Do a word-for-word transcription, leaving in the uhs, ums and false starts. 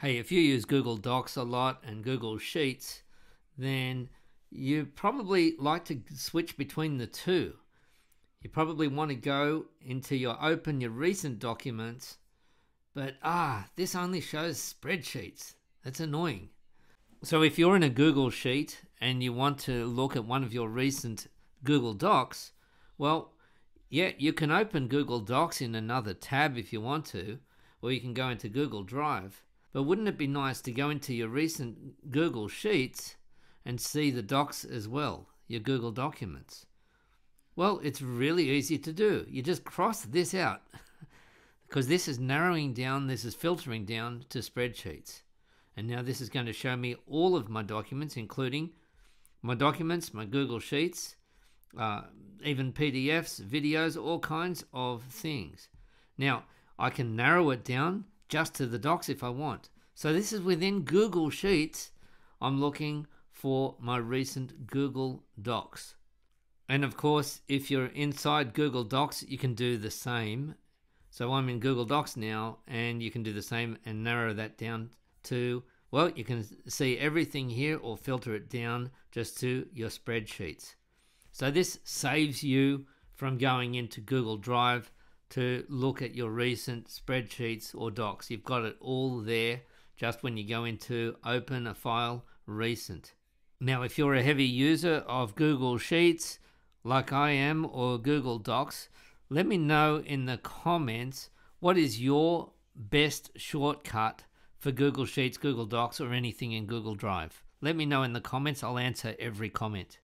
Hey, if you use Google Docs a lot and Google Sheets, then you probably like to switch between the two. You probably want to go into your open your recent documents, but ah, this only shows spreadsheets. That's annoying. So if you're in a Google Sheet and you want to look at one of your recent Google Docs, well, yeah, you can open Google Docs in another tab if you want to, or you can go into Google Drive. But wouldn't it be nice to go into your recent Google Sheets and see the docs as well, your Google documents? Well, it's really easy to do. You just cross this out because this is narrowing down, this is filtering down to spreadsheets. And now this is going to show me all of my documents, including my documents, my Google Sheets, uh, even P D Fs, videos, all kinds of things. Now, I can narrow it down just to the docs if I want. So this is within Google Sheets. I'm looking for my recent Google Docs. And of course, if you're inside Google Docs, you can do the same. So I'm in Google Docs now, and you can do the same and narrow that down to, well, you can see everything here or filter it down just to your spreadsheets. So this saves you from going into Google Drive to look at your recent spreadsheets or docs. You've got it all there just when you go into open a file recent. Now, if you're a heavy user of Google Sheets like I am or Google Docs, let me know in the comments what is your best shortcut for Google Sheets, Google Docs, or anything in Google Drive. Let me know in the comments. I'll answer every comment.